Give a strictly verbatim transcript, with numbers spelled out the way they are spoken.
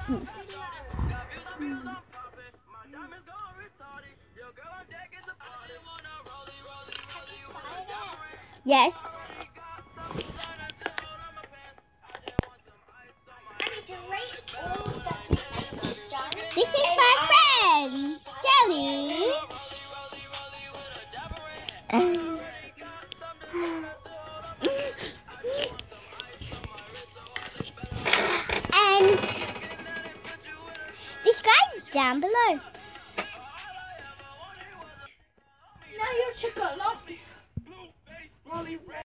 Yes. This is my friend, Jelly. And this guy down below. Now you're chocolate.